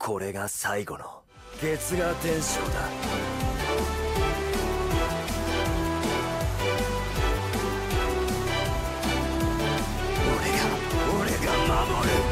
これが最後の月牙天章だ。俺が守る。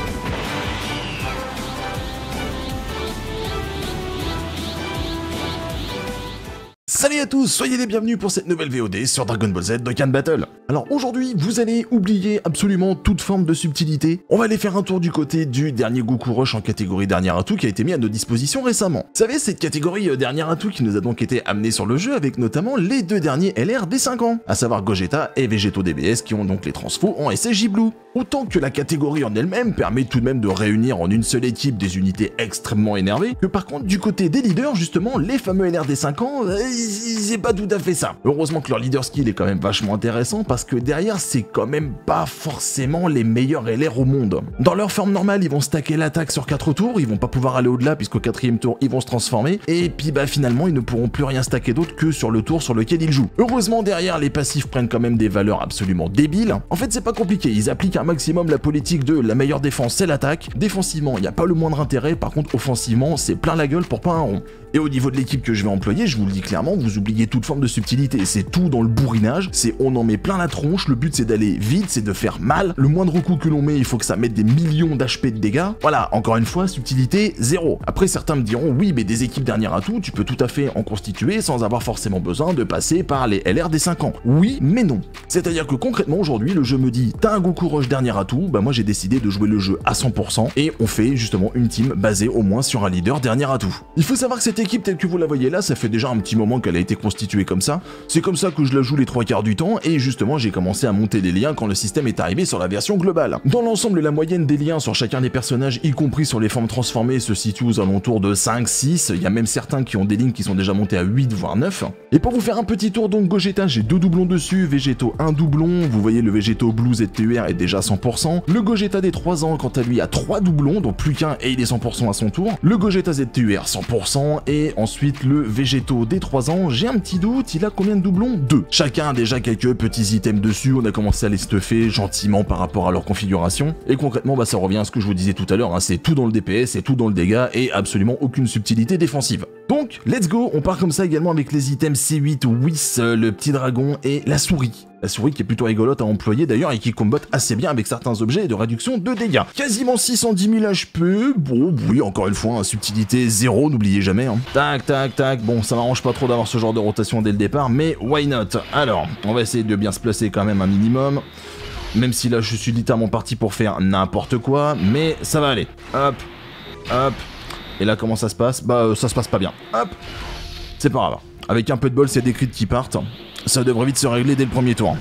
Salut à tous, soyez les bienvenus pour cette nouvelle VOD sur Dragon Ball Z Dokkan Battle. Alors aujourd'hui, vous allez oublier absolument toute forme de subtilité. On va aller faire un tour du côté du dernier Goku Rush en catégorie dernier atout qui a été mis à nos dispositions récemment. Vous savez, cette catégorie dernier atout qui nous a donc été amenée sur le jeu avec notamment les deux derniers LR des 5 ans, à savoir Gogeta et Végéto DBS qui ont donc les transfos en SSJ Blue. Autant que la catégorie en elle-même permet tout de même de réunir en une seule équipe des unités extrêmement énervées, que par contre du côté des leaders, justement, les fameux LR des 5 ans, c'est pas tout à fait ça. Heureusement que leur leader skill est quand même vachement intéressant parce que derrière c'est quand même pas forcément les meilleurs LR au monde. Dans leur forme normale ils vont stacker l'attaque sur 4 tours, ils vont pas pouvoir aller au-delà puisqu'au 4ème tour ils vont se transformer et puis bah finalement ils ne pourront plus rien stacker d'autre que sur le tour sur lequel ils jouent. Heureusement derrière les passifs prennent quand même des valeurs absolument débiles. En fait c'est pas compliqué, ils appliquent un maximum la politique de la meilleure défense c'est l'attaque. Défensivement il n'y a pas le moindre intérêt, par contre offensivement c'est plein la gueule pour pas un rond. Et au niveau de l'équipe que je vais employer, je vous le dis clairement, vous oubliez toute forme de subtilité, c'est tout dans le bourrinage, c'est on en met plein la tronche, le but c'est d'aller vite, c'est de faire mal, le moindre coup que l'on met, il faut que ça mette des millions d'HP de dégâts, voilà, encore une fois, subtilité, zéro. Après certains me diront, oui mais des équipes dernières atouts, tu peux tout à fait en constituer sans avoir forcément besoin de passer par les LR des 5 ans. Oui, mais non. C'est-à-dire que concrètement aujourd'hui, le jeu me dit, t'as un Goku Rush dernier atout, bah moi j'ai décidé de jouer le jeu à 100% et on fait justement une team basée au moins sur un leader dernier atout. Il faut savoir que cette équipe telle que vous la voyez là, ça fait déjà un petit moment qu'elle a été constituée comme ça. C'est comme ça que je la joue les 3/4 du temps et justement j'ai commencé à monter des liens quand le système est arrivé sur la version globale. Dans l'ensemble, la moyenne des liens sur chacun des personnages, y compris sur les formes transformées, se situe aux alentours de 5-6. Il y a même certains qui ont des lignes qui sont déjà montées à 8 voire 9. Et pour vous faire un petit tour, donc Gogeta, j'ai 2 doublons dessus, Végéto 1 doublon, vous voyez le Végéto Blue ZTUR est déjà 100%. Le Gogeta des 3 ans, quant à lui, a 3 doublons, donc plus qu'un et il est 100% à son tour. Le Gogeta ZTUR 100% et ensuite le Végéto des 3 ans, j'ai un petit doute, il a combien de doublons? 2. Chacun a déjà quelques petits items dessus, on a commencé à les stuffer gentiment par rapport à leur configuration, et concrètement bah ça revient à ce que je vous disais tout à l'heure, hein, c'est tout dans le DPS, c'est tout dans le dégât, et absolument aucune subtilité défensive. Donc, let's go, on part comme ça également avec les items C8, Whis, le petit dragon et la souris. La souris qui est plutôt rigolote à employer d'ailleurs et qui combatte assez bien avec certains objets de réduction de dégâts. Quasiment 610 000 HP, bon oui encore une fois, hein, subtilité 0, n'oubliez jamais. Hein. Tac tac tac, bon ça m'arrange pas trop d'avoir ce genre de rotation dès le départ, mais why not? Alors, on va essayer de bien se placer quand même un minimum. Même si là je suis littéralement parti pour faire n'importe quoi, mais ça va aller. Hop, hop. Et là comment ça se passe? Bah ça se passe pas bien. Hop, c'est pas grave. Avec un peu de bol, c'est des crits qui partent. Ça devrait vite se régler dès le premier tour.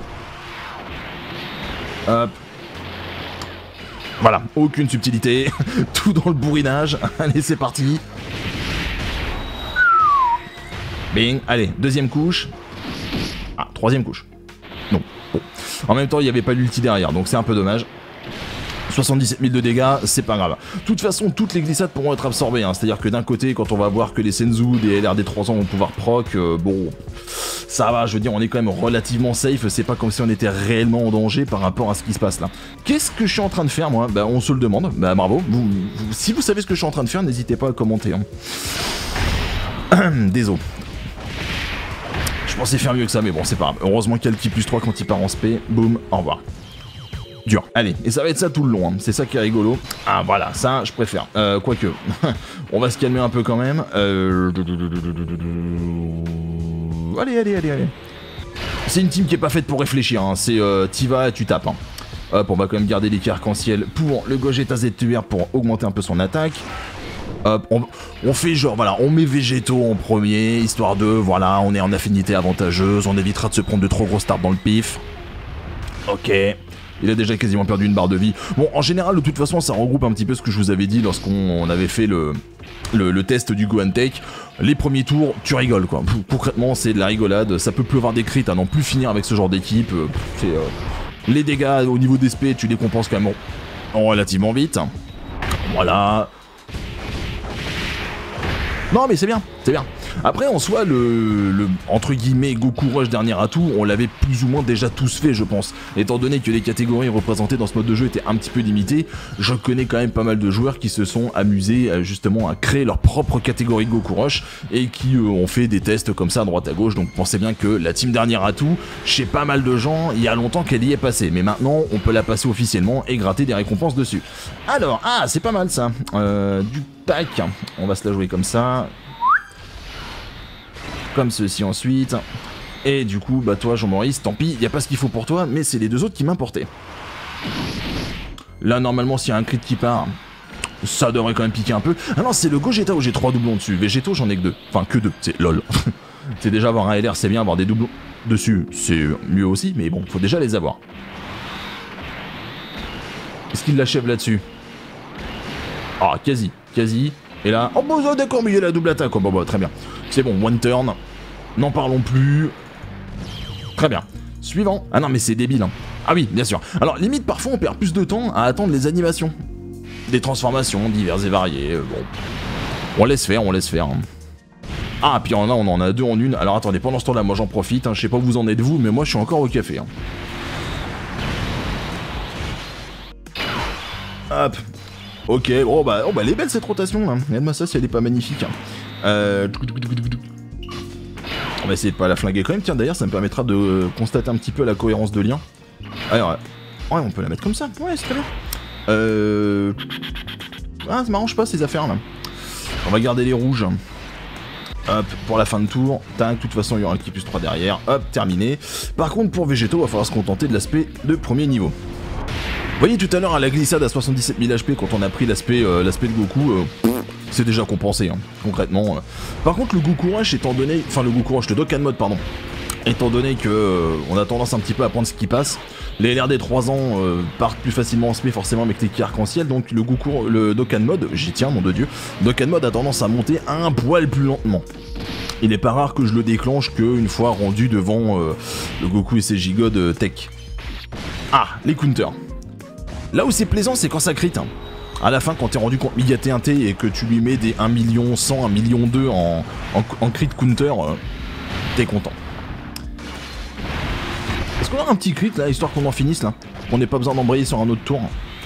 Hop. Voilà, aucune subtilité. Tout dans le bourrinage. Allez, c'est parti. Bing. Allez, deuxième couche. Ah, troisième couche. Non. Bon. En même temps, il n'y avait pas l'ulti derrière, donc c'est un peu dommage. 77 000 de dégâts, c'est pas grave. De toute façon, toutes les glissades pourront être absorbées, hein. C'est-à-dire que d'un côté, quand on va voir que les Senzu, des LR des 3 ans vont pouvoir proc, bon, ça va, je veux dire, on est quand même relativement safe, c'est pas comme si on était réellement en danger par rapport à ce qui se passe là. Qu'est-ce que je suis en train de faire, moi? Bah, on se le demande, bah bravo. Si vous savez ce que je suis en train de faire, n'hésitez pas à commenter. Hein. Désolé. Je pensais faire mieux que ça, mais bon, c'est pas grave. Heureusement qu'il y a le petit +3 quand il part en SP, boum, au revoir. Dur. Allez, et ça va être ça tout le long, hein. C'est ça qui est rigolo. Ah voilà, ça je préfère. Quoique, on va se calmer un peu quand même. Allez. C'est une team qui est pas faite pour réfléchir, hein. C'est t'y vas et tu tapes. Hein. Hop, on va quand même garder l'équilibre arc-en-ciel pour le Gogeta ZTUR pour augmenter un peu son attaque. Hop, on fait genre, voilà, on met Végéto en premier, histoire de, voilà, on est en affinité avantageuse, on évitera de se prendre de trop grosses tartes dans le pif. Ok. Il a déjà quasiment perdu une barre de vie. Bon, en général, de toute façon, ça regroupe un petit peu ce que je vous avais dit lorsqu'on avait fait le test du Go and Take. Les premiers tours, tu rigoles, quoi. Concrètement, c'est de la rigolade. Ça peut pleuvoir des crits à n'en plus finir avec ce genre d'équipe. Les dégâts au niveau des SP, tu les compenses quand même relativement vite. Voilà. Non, mais c'est bien, c'est bien. Après, en soi, le entre guillemets Goku Rush dernier atout, on l'avait plus ou moins déjà tous fait, je pense. Étant donné que les catégories représentées dans ce mode de jeu étaient un petit peu limitées, je connais quand même pas mal de joueurs qui se sont amusés justement à créer leur propre catégorie de Goku Rush et qui ont fait des tests comme ça à droite à gauche. Donc pensez bien que la team dernier atout, chez pas mal de gens, il y a longtemps qu'elle y est passée. Mais maintenant, on peut la passer officiellement et gratter des récompenses dessus. Alors, c'est pas mal ça. Du pack, on va se la jouer comme ça. Comme ceci ensuite. Et du coup, bah toi Jean-Maurice, tant pis, y a pas ce qu'il faut pour toi, mais c'est les deux autres qui m'importaient. Là normalement s'il y a un crit qui part, ça devrait quand même piquer un peu. Ah non, c'est le Gogeta où j'ai 3 doublons dessus. Végétaux j'en ai que 2. Enfin que 2, c'est lol. C'est déjà avoir un LR, c'est bien, avoir des doublons dessus, c'est mieux aussi, mais bon, faut déjà les avoir. Est-ce qu'il l'achève là-dessus? Ah, quasi. Et là, oh bah d'accord, mais il y a la double attaque, oh bah très bien. C'est bon, one turn. N'en parlons plus. Très bien. Suivant. Ah non, mais c'est débile. Hein. Ah oui, bien sûr. Alors, limite, parfois, on perd plus de temps à attendre les animations. Des transformations diverses et variées. Bon. On laisse faire. Hein. Ah, puis là, on en a 2 en une. Alors, attendez, pendant ce temps-là, moi, j'en profite. Hein. Je sais pas où vous en êtes, vous, mais moi, je suis encore au café. Hein. Hop. Ok, oh bah elle est belle cette rotation là. Regarde-moi ça si elle est pas magnifique. On va essayer de pas la flinguer quand même. Tiens, d'ailleurs, ça me permettra de constater un petit peu la cohérence de lien. Alors, ouais, on peut la mettre comme ça. Ouais, c'est très bien. Ah, ça m'arrange pas ces affaires là. On va garder les rouges. Hop, pour la fin de tour. Tac, de toute façon, il y aura un petit plus 3 derrière. Hop, terminé. Par contre, pour Végétaux, il va falloir se contenter de l'aspect de premier niveau. Vous voyez tout à l'heure à la glissade à 77 000 HP quand on a pris l'aspect de Goku, c'est déjà compensé, hein, concrètement. Par contre le Goku Rush étant donné, enfin le Goku Rush, le Dokkan Mode pardon, étant donné que on a tendance un petit peu à prendre ce qui passe, les LR des 3 ans partent plus facilement en SP forcément avec les arc-en-ciel, donc le Dokkan Mode, j'y tiens nom de Dieu, Dokkan Mode a tendance à monter un poil plus lentement. Il n'est pas rare que je le déclenche qu'une fois rendu devant le Goku et ses gigodes tech. Ah, les counters. Là où c'est plaisant, c'est quand ça crit. Hein. À la fin, quand t'es rendu contre Mega T1T et que tu lui mets des 1 100 000, 1 200 000 en crit counter, t'es content. Est-ce qu'on a un petit crit là, histoire qu'on en finisse là? Qu'on n'ait pas besoin d'embrayer sur un autre tour?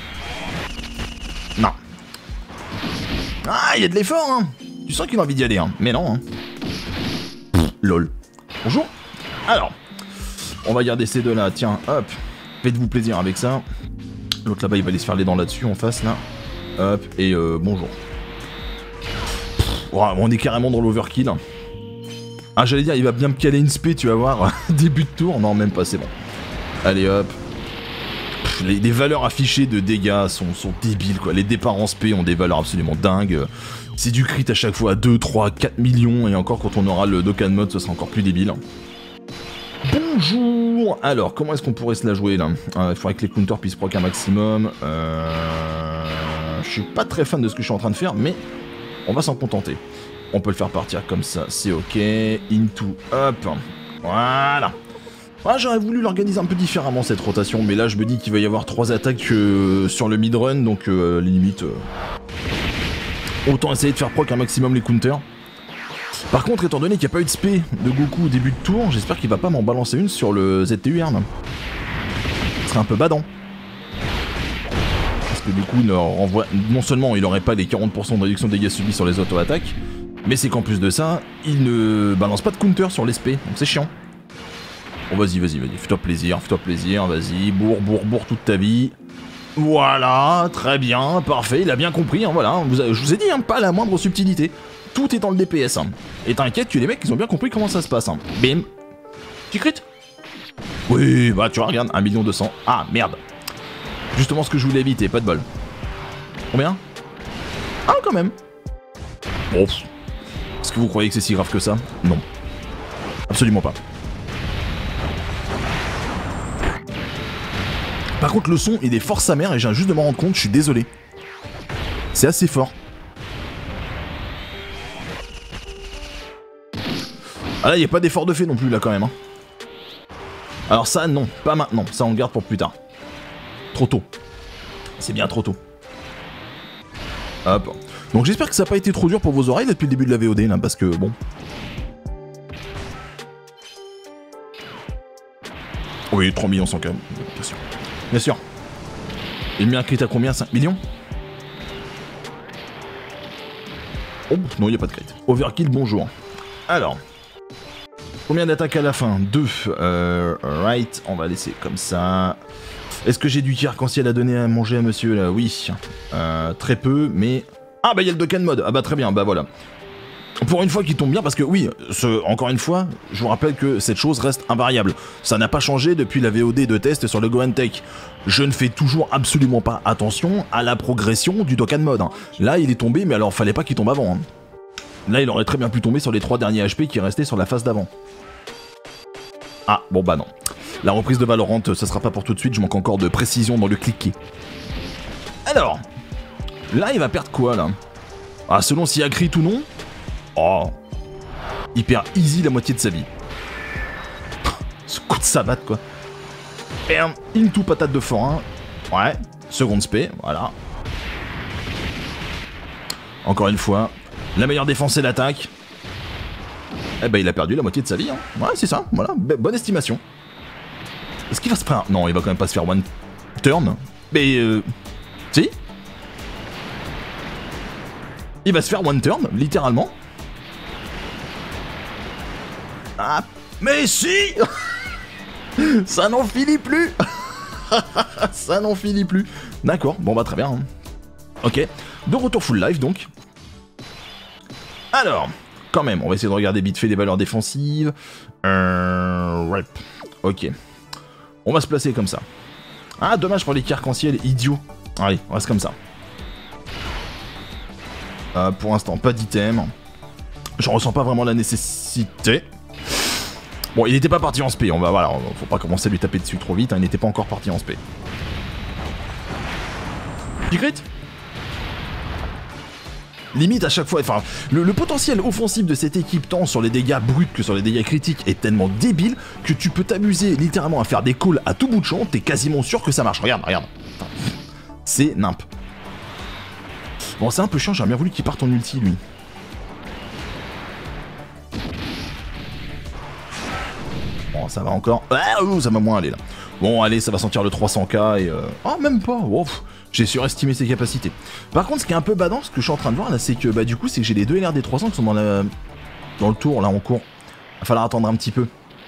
Non. Ah, il y a de l'effort, hein. Tu sens qu'il a envie d'y aller, hein. Mais non, hein. Lol. Bonjour. Alors, on va garder ces deux là. Tiens, hop. Faites-vous plaisir avec ça. L'autre là-bas, il va aller se faire les dents là-dessus, en face, là. Hop, et bonjour. On est carrément dans l'overkill. Ah, j'allais dire, il va bien me caler une spé, tu vas voir. Début de tour. Non, même pas, c'est bon. Allez, hop. Les valeurs affichées de dégâts sont débiles, quoi. Les départs en spé ont des valeurs absolument dingues. C'est du crit à chaque fois à 2, 3, 4 millions. Et encore, quand on aura le Dokkan Mode, ce sera encore plus débile. Bonjour. Alors, comment est-ce qu'on pourrait se la jouer là? Il faudrait que les counters puissent proc un maximum. Je suis pas très fan de ce que je suis en train de faire, mais on va s'en contenter. On peut le faire partir comme ça, c'est ok. Into, hop. Voilà. Ah, j'aurais voulu l'organiser un peu différemment cette rotation, mais là je me dis qu'il va y avoir 3 attaques sur le mid-run, donc limite... autant essayer de faire proc un maximum les counters. Par contre, étant donné qu'il n'y a pas eu de spé de Goku au début de tour, j'espère qu'il va pas m'en balancer une sur le ZTUR. Ce serait un peu badant. Parce que du coup, non seulement il n'aurait pas les 40% de réduction de dégâts subis sur les auto-attaques, mais c'est qu'en plus de ça, il ne balance pas de counter sur les spé, donc c'est chiant. Bon, vas-y, fais-toi plaisir, vas-y, bourre toute ta vie. Voilà, très bien, parfait, il a bien compris, hein, voilà, je vous ai dit, hein, pas la moindre subtilité. Tout est dans le DPS. Hein. Et t'inquiète que les mecs, ils ont bien compris comment ça se passe. Hein. Bim. Tu crit? Oui, bah tu vois, regarde, 1 200 000. Ah, merde. Justement ce que je voulais éviter, pas de bol. Combien? Ah, quand même. Bon. Est-ce que vous croyez que c'est si grave que ça? Non. Absolument pas. Par contre, le son, il est fort sa mère et je viens juste de m'en rendre compte, je suis désolé. C'est assez fort. Ah là, il n'y a pas d'effort de fait non plus, là, quand même. Hein. Alors ça, non, pas maintenant. Ça, on le garde pour plus tard. Trop tôt. C'est bien trop tôt. Hop. Donc j'espère que ça n'a pas été trop dur pour vos oreilles depuis le début de la VOD, là, parce que bon... Oui, 3 millions 100 k, bien sûr. Bien sûr. Il met un crit à combien? 5 millions? Oh, non, il n'y a pas de crit. Overkill, bonjour. Alors... Combien d'attaques à la fin? 2. Right, on va laisser comme ça. Est-ce que j'ai du tir arc-en-ciel à donner à manger à monsieur là? Oui. Très peu, mais... Ah bah il y a le Dokkan mode. Ah bah très bien, bah voilà. Pour une fois qu'il tombe bien, parce que oui, encore une fois, je vous rappelle que cette chose reste invariable. Ça n'a pas changé depuis la VOD de test sur le Gohan Tech. Je ne fais toujours absolument pas attention à la progression du Dokkan mode. Là, il est tombé, mais alors fallait pas qu'il tombe avant. Là, il aurait très bien pu tomber sur les 3 derniers HP qui restaient sur la phase d'avant. Ah, bon bah non. La reprise de Valorant, ça sera pas pour tout de suite, je manque encore de précision dans le cliquet. Alors, là, il va perdre quoi, là? Ah, selon s'il y a crit ou non. Oh, il perd easy la moitié de sa vie. Ce coup de savate, quoi. Bam, into patate de forain. Ouais, seconde spé, voilà. Encore une fois, la meilleure défense c'est l'attaque. Eh ben il a perdu la moitié de sa vie, hein. Ouais, c'est ça, voilà, bonne estimation. Est-ce qu'il va se prendre... Non, il va quand même pas se faire one turn. Mais si. Il va se faire one turn, littéralement. Ah, mais si. Ça n'en finit plus. Ça n'en finit plus. D'accord, bon bah très bien. Ok, de retour full life donc. Alors, quand même, on va essayer de regarder vite fait les valeurs défensives. Ouais, ok. On va se placer comme ça. Ah, dommage pour les arc-en-ciel, idiot. Allez, on reste comme ça. Pour l'instant, pas d'item. J'en ressens pas vraiment la nécessité. Bon, il n'était pas parti en spé, on va, voilà, faut pas commencer à lui taper dessus trop vite, hein, il n'était pas encore parti en spé. Petit crit. Limite à chaque fois, enfin, le potentiel offensif de cette équipe, tant sur les dégâts bruts que sur les dégâts critiques, est tellement débile que tu peux t'amuser littéralement à faire des calls à tout bout de champ, t'es quasiment sûr que ça marche. Regarde, regarde. C'est nimp. Bon, c'est un peu chiant, j'aurais bien voulu qu'il parte en ulti, lui. Bon, ça va encore. Ah, ça va moins aller là. Bon, allez, ça va sentir le 300k et... Ah, même pas. Wow, j'ai surestimé ses capacités. Par contre, ce qui est un peu badant, ce que je suis en train de voir là, c'est que bah du coup, c'est que j'ai les deux LRD 300 qui sont dans le tour là en cours. Va falloir attendre un petit peu.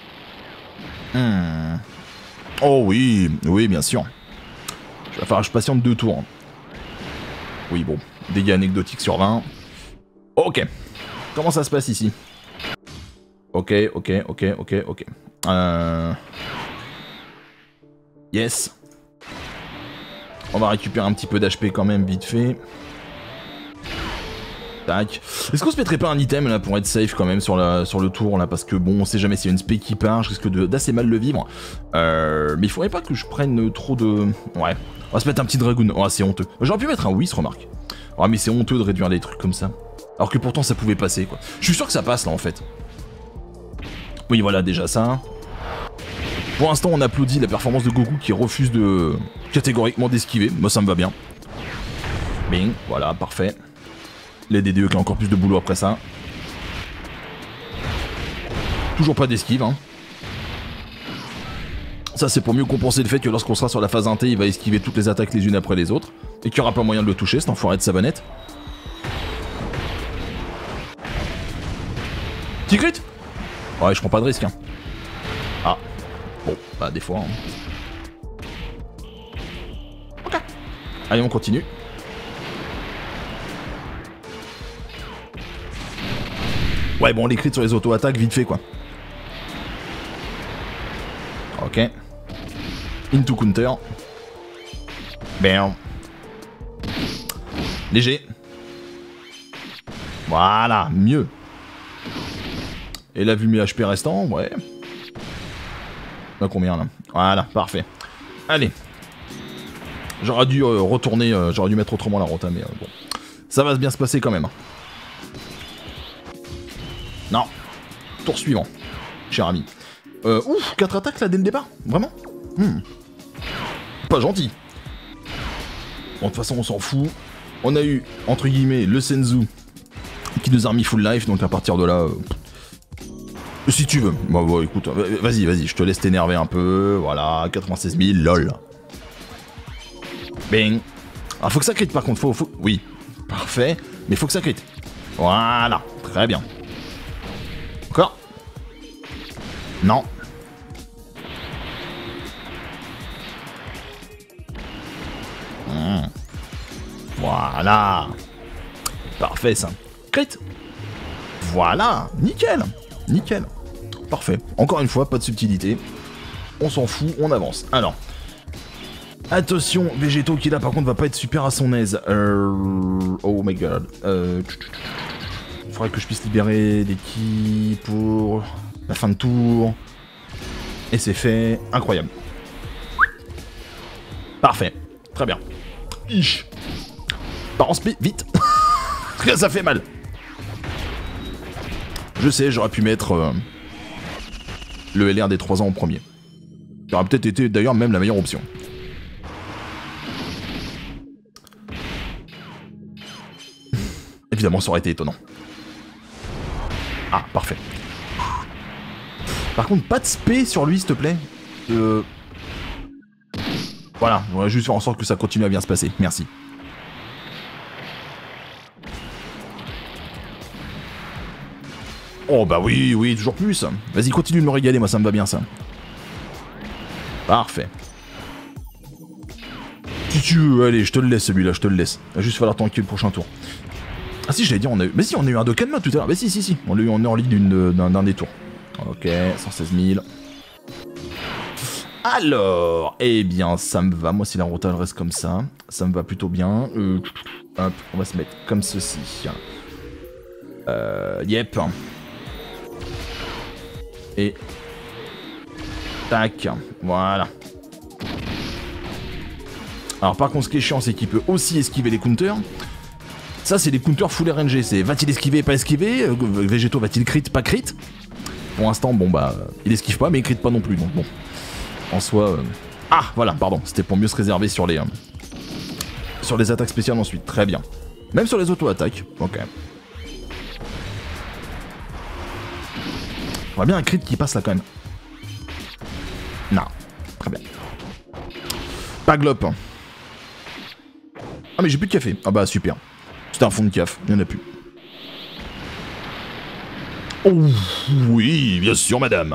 Oh oui, oui, bien sûr. Il va falloir que je patiente 2 tours. Oui, bon. Dégâts anecdotiques sur 20. Ok. Comment ça se passe ici? Ok. Yes. On va récupérer un petit peu d'HP quand même, vite fait. Tac. Est-ce qu'on se mettrait pas un item là pour être safe quand même sur le tour là? Parce que bon, on sait jamais s'il y a une spé qui part, je risque d'assez mal le vivre. Mais il faudrait pas que je prenne trop de... Ouais. On va se mettre un petit dragoon. Oh, c'est honteux. J'aurais pu mettre un whis, remarque. Oh, mais c'est honteux de réduire les trucs comme ça. Alors que pourtant ça pouvait passer quoi. Je suis sûr que ça passe là en fait. Oui, voilà, déjà ça. Pour l'instant, on applaudit la performance de Goku qui refuse de catégoriquement d'esquiver. Moi, ça me va bien. Bing, voilà, parfait. Les DDE qui ont encore plus de boulot après ça. Toujours pas d'esquive, hein. Ça, c'est pour mieux compenser le fait que lorsqu'on sera sur la phase 1T, il va esquiver toutes les attaques les unes après les autres. Et qu'il n'y aura pas moyen de le toucher, cet enfoiré de savonnette. Petit crit. Ouais, je prends pas de risque, hein. Ah. Bon, bah des fois... Hein. Ok. Allez, on continue. Ouais, bon, les crits sur les auto-attaques, vite fait, quoi. Ok. Into counter. Bam. Léger. Voilà, mieux. Et là, vu mes HP restants, ouais. On a combien là? Voilà, parfait. Allez. J'aurais dû retourner, j'aurais dû mettre autrement la rota, mais bon. Ça va bien se passer quand même. Non. Tour suivant, cher ami. Ouf, 4 attaques là dès le départ? Vraiment? Pas gentil. Bon, de toute façon, on s'en fout. On a eu, entre guillemets, le Senzu qui nous a remis full life, donc à partir de là... si tu veux. Bon, écoute, vas-y, je te laisse t'énerver un peu. Voilà, 96 000, lol. Bing. Alors, faut que ça crit par contre, faut... Oui, parfait, mais faut que ça crit. Voilà, très bien. Encore. Non. Voilà. Parfait ça. Crit. Voilà. Nickel. Nickel. Parfait. Encore une fois, pas de subtilité. On s'en fout, on avance. Alors. Attention, Végéto qui là par contre va pas être super à son aise. Oh my god. Faudrait que je puisse libérer des ki pour la fin de tour. Et c'est fait. Incroyable. Parfait. Très bien. Ich. Par en spé, vite. Parce que ça fait mal. Je sais, j'aurais pu mettre le LR des 3 ans en premier. Ça aurait peut-être été d'ailleurs même la meilleure option. Évidemment, ça aurait été étonnant. Ah, parfait. Par contre, pas de spé sur lui, s'il te plaît. Voilà, on va juste faire en sorte que ça continue à bien se passer. Merci. Oh bah oui, toujours plus. Vas-y, continue de me régaler, moi ça me va bien ça. Parfait. Si tu veux, allez, je te le laisse celui-là, je te le laisse. Il va juste falloir tanker le prochain tour. Ah si, j'allais dire, on a eu... Mais si, on a eu un Dokkanma tout à l'heure. Mais si. On l'a eu en early d'un des tours. Ok, 116 000. Alors, eh bien, ça me va. Moi, si la rota reste comme ça, ça me va plutôt bien. Hop, on va se mettre comme ceci. Yep. Et... tac, voilà. Alors par contre, ce qui est chiant, c'est qu'il peut aussi esquiver les counters. Ça, c'est les counters full RNG. C'est va-t-il esquiver, pas esquiver? Végéto va-t-il crit, pas crit? Pour l'instant, bon bah, il esquive pas, mais il crit pas non plus. Donc bon, en soi... Ah, voilà, pardon. C'était pour mieux se réserver sur les attaques spéciales ensuite. Très bien. Même sur les auto-attaques. Ok. On voit bien un crit qui passe là quand même. Non. Très bien. Pas glop. Ah mais j'ai plus de café. Ah bah super. C'était un fond de caf. Il n'y en a plus. Oh oui, bien sûr madame.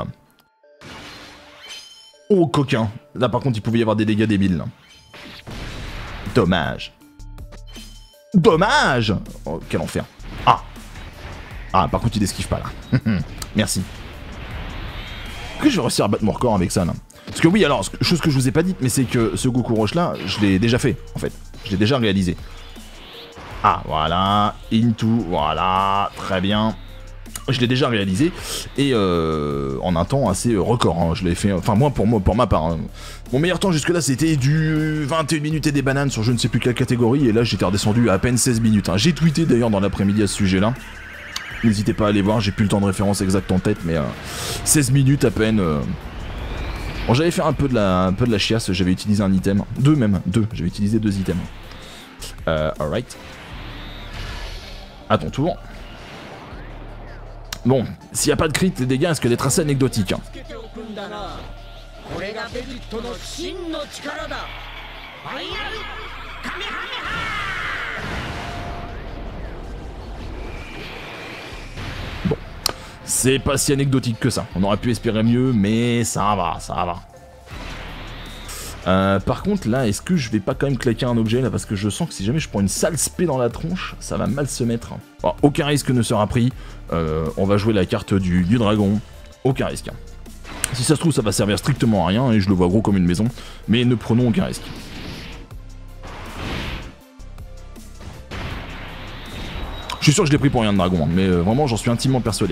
Oh coquin. Là par contre il pouvait y avoir des dégâts débiles. Dommage. Dommage. Oh quel enfer. Ah. Ah par contre il esquive pas là. Merci. Que je vais réussir à battre mon record avec ça là. Parce que oui, alors, chose que je vous ai pas dite, mais c'est que ce Goku Rush là, je l'ai déjà fait, en fait. Je l'ai déjà réalisé. Ah, voilà. Into, voilà. Très bien. Je l'ai déjà réalisé. Et en un temps assez record. Hein. Je l'ai fait, enfin, moi, pour ma part. Hein. Mon meilleur temps jusque-là, c'était du 21 minutes et des bananes sur je ne sais plus quelle catégorie. Et là, j'étais redescendu à peine 16 minutes. Hein. J'ai tweeté d'ailleurs dans l'après-midi à ce sujet-là. N'hésitez pas à aller voir, j'ai plus le temps de référence exact en tête, mais 16 minutes à peine. Bon, j'avais fait un peu de la chiasse, j'avais utilisé un item. Deux, j'avais utilisé 2 items. Alright. À ton tour. Bon, s'il n'y a pas de crit, les dégâts risquent d'être assez anecdotiques. Hein. Bon, c'est pas si anecdotique que ça. On aurait pu espérer mieux, mais ça va, ça va. Par contre, là, est-ce que je vais pas quand même claquer un objet, là, parce que je sens que si jamais je prends une sale spé dans la tronche, ça va mal se mettre. Bon, aucun risque ne sera pris. On va jouer la carte du dragon. Aucun risque. Si ça se trouve, ça va servir strictement à rien, et je le vois gros comme une maison. Mais ne prenons aucun risque. Je suis sûr que je l'ai pris pour rien de dragon, hein, mais vraiment j'en suis intimement persuadé.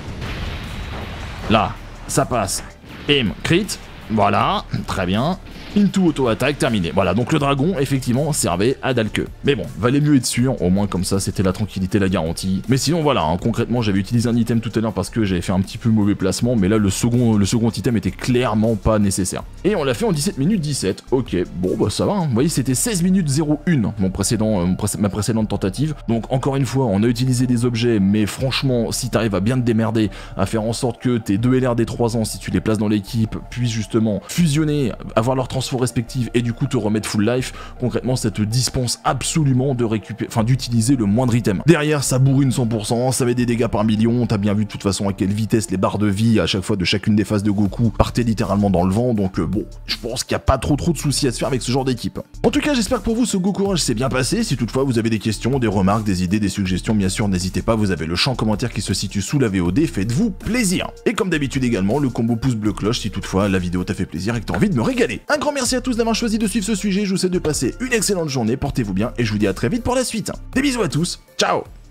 Là, ça passe. Bim, crit. Voilà, très bien. into auto-attaque, terminé. Voilà, donc le dragon, effectivement, servait à dalle queue. Mais bon, valait mieux être sûr, au moins comme ça, c'était la tranquillité, la garantie. Mais sinon, voilà, hein, concrètement, j'avais utilisé un item tout à l'heure parce que j'avais fait un petit peu mauvais placement, mais là, le second item était clairement pas nécessaire. Et on l'a fait en 17 minutes 17. Ok, bon, bah ça va, hein. Vous voyez, c'était 16 minutes 01, ma précédente tentative. Donc, encore une fois, on a utilisé des objets, mais franchement, si t'arrives à bien te démerder, à faire en sorte que tes 2 LR des 3 ans, si tu les places dans l'équipe, puissent justement fusionner, avoir leur transfo respective et du coup te remettre full life, concrètement ça te dispense absolument de récupérer, enfin d'utiliser le moindre item. Derrière ça bourrine 100%, ça met des dégâts par million, t'as bien vu de toute façon à quelle vitesse les barres de vie à chaque fois de chacune des phases de Goku partaient littéralement dans le vent, donc bon, je pense qu'il n'y a pas trop de soucis à se faire avec ce genre d'équipe. En tout cas j'espère que pour vous ce Goku Rush s'est bien passé, si toutefois vous avez des questions, des remarques, des idées, des suggestions, bien sûr n'hésitez pas, vous avez le champ commentaire qui se situe sous la VOD, faites-vous plaisir. Et comme d'habitude également, le combo pouce bleu cloche si toutefois la vidéo t'a fait plaisir et que t'as envie de me régaler. Un grand merci à tous d'avoir choisi de suivre ce sujet, je vous souhaite de passer une excellente journée, portez-vous bien et je vous dis à très vite pour la suite. Des bisous à tous, ciao.